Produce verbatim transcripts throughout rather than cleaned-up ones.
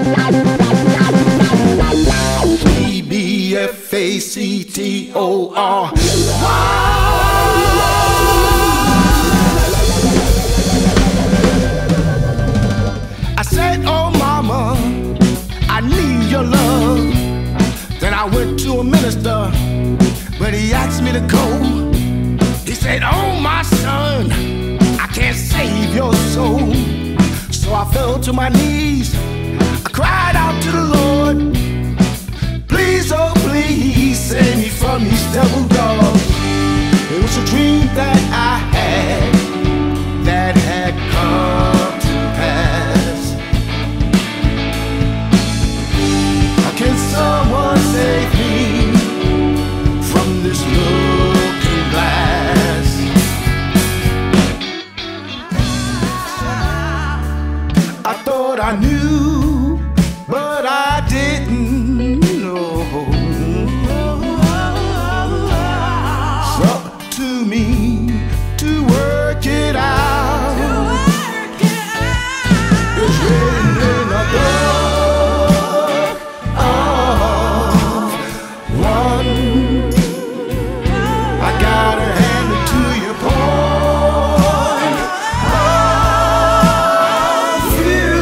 E B F A C T O R. I said, oh mama, I need your love. Then I went to a minister, but he asked me to go. He said, oh my son, I can't save your soul. So I fell to my knees, I cried out to the Lord, please, oh please, save me from these devil dogs. It was a dream that I had that had come to pass. How can someone save me from this looking glass? I thought I knew, but I didn't know. It's up to me to work it out. It's written in the book of one. I gotta hand it to you, point of view.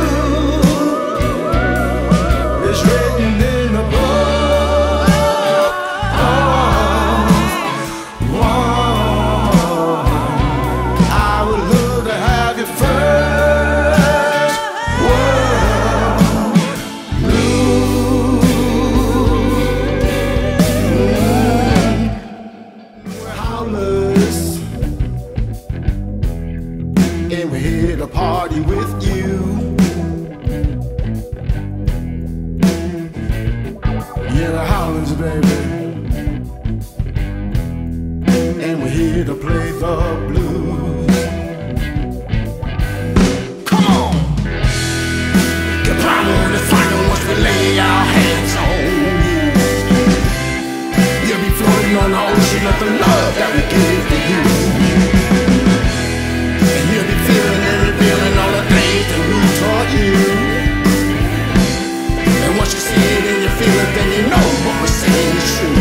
It's written in the book of one. I would love to have your first word blue. We're howlers, and we're here to party with you. Yeah, the howlers, baby, and we're here to play the blues. Come on, get down on the final once we lay our hands on you. You'll be floating on the ocean of the love that we give to you. And you'll be feeling and revealing all the things that we taught you. And once you see it and you feel it, then you know what we're saying is true.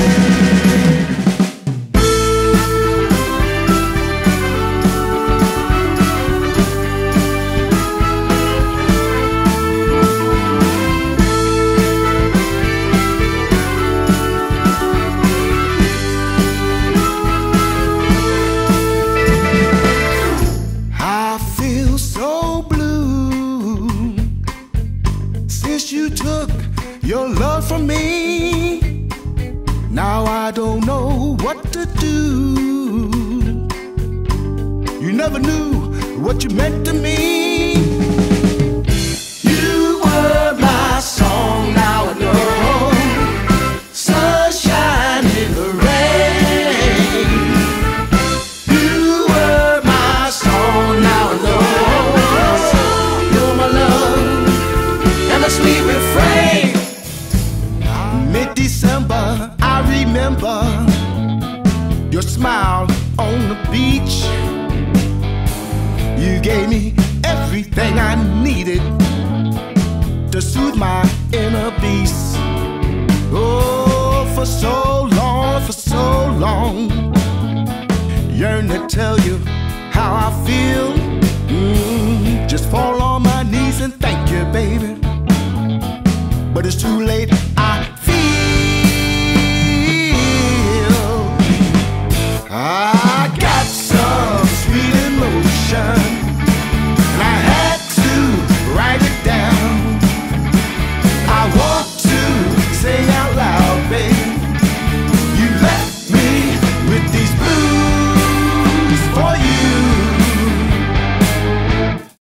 I feel so blue since you took your love from me. Now I don't know what to do. You never knew what you meant to me. You were my song, now I know. Sunshine in the rain. You were my song, now I know. You're my love and my sweet refrain. Mid-December, I remember your smile on the beach. You gave me everything I needed to soothe my inner beast. Oh, for so long, for so long, yearn to tell you how I feel. Mm, just fall on my knees and thank you, baby. But it's too late.